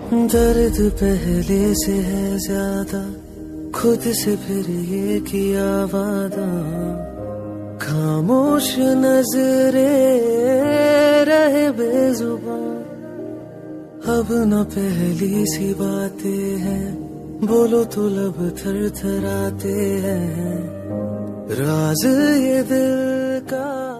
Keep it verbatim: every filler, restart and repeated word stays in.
दर्द पहले से है ज्यादा, खुद से फिर ये किया वादा, खामोश नजरे रहे बेजुबान। अब न पहली सी बातें हैं, बोलो तो लब थर थराते हैं, राज ये दिल का।